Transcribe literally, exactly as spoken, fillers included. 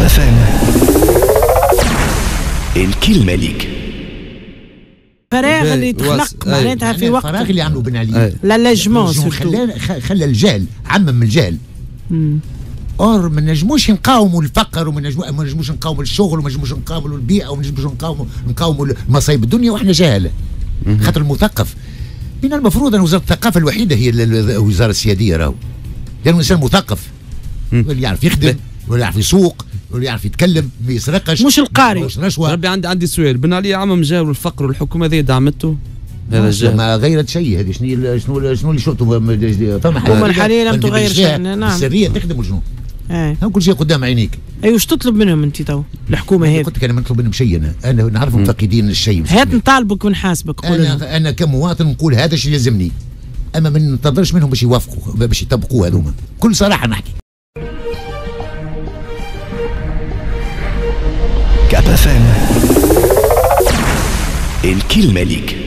كابا فام الكلمة ليك. الفراغ اللي يتخلق معناتها في وقت الفراغ اللي عملوا بن علي لا لاجمون خلى خلى الجهل عمم الجهل. اور ما نجموش نقاوموا الفقر وما نجموش نقاوموا الشغل وما نجموش نقاوموا البيئه وما نجموش نقاوموا نقاوموا مصايب الدنيا واحنا جهله. خاطر المثقف من المفروض ان وزاره الثقافه الوحيده هي الوزاره السياديه راهو، لانه انسان مثقف واللي يعرف يخدم واللي يعرف يسوق واللي يعرف يتكلم ما يسرقش مش القارئ. ربي عندي عندي سؤال، بن علي عمم جاور الفقر والحكومه هذه دعمته هذا الجهل ما غيرت شيء. هذه شنو شنو شنو اللي شفتوا فما الحكومه الحاليه لم تغير شيء. نعم السريه تخدم وشنو؟ ايه كل شيء قدام عينيك. اي وش تطلب منهم انت تو الحكومه هذه؟ قلت لك انا ما نطلب منهم شيء، انا انا نعرف مفقدين الشيء. هات نطالبك ونحاسبك. انا انا كمواطن نقول هذا الشيء يلزمني، اما ما ننتظرش منهم باش يوافقوا باش يطبقوا هذوما. بكل صراحه نحكي. كابا فام الكلمة ليك.